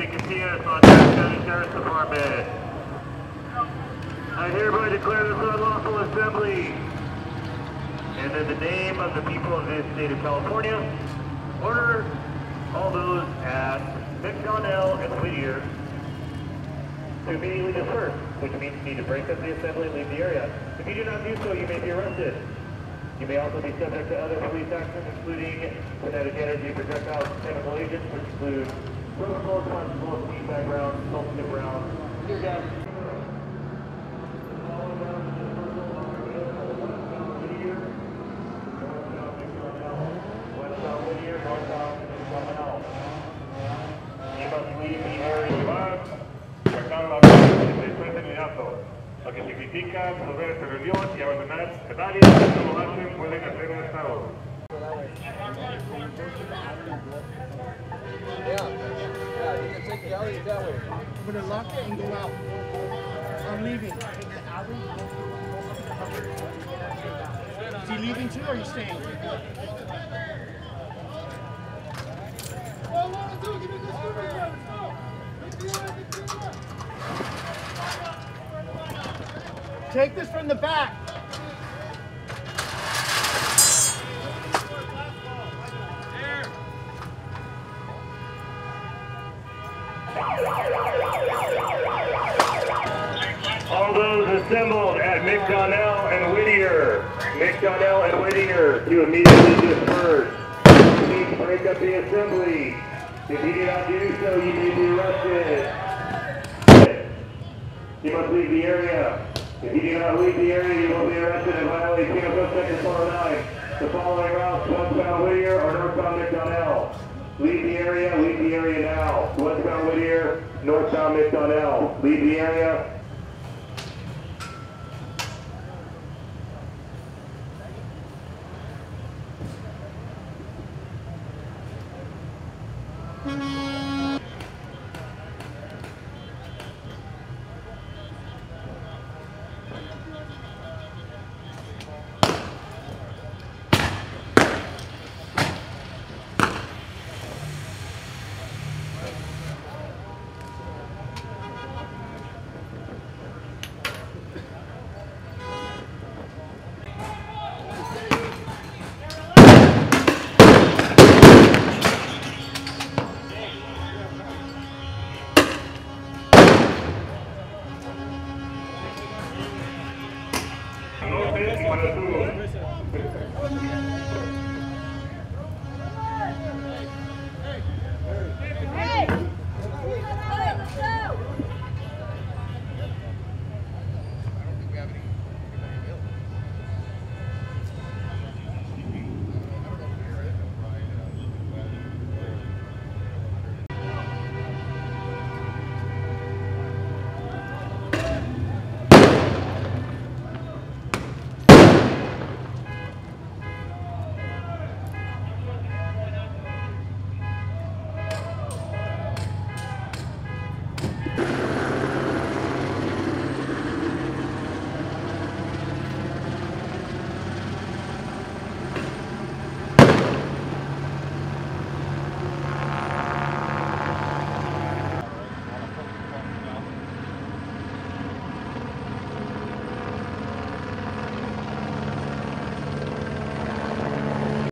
Casillas, Montana County Sheriff's Department. I hereby declare this unlawful assembly, and in the name of the people of this state of California, order all those at McDonnell and Whittier to immediately disperse, which means you need to break up the assembly and leave the area. If you do not do so, you may be arrested. You may also be subject to other police actions, including kinetic energy, projectile, chemical agents, which include protocol, constable, speed background, substantive rounds, tear gas. Lo que significa disolver esta reunión y abandonar escenarios que no lo hacen pueden hacer un estado. Yeah, you can take the alley that way. I'm gonna lock it and go out. I'm leaving. Is he leaving too or are you staying? Take this from the back. All those assembled at McDonnell and Whittier, to immediately disperse. Please break up the assembly. If you do not do so, you may be arrested. You must leave the area. If you do not leave the area, you will be arrested and violate Penal Code Section 409. The following routes, westbound Whittier or northbound McDonnell. Leave the area now. Westbound Whittier, northbound McDonnell. Leave the area. Norte y para el sur.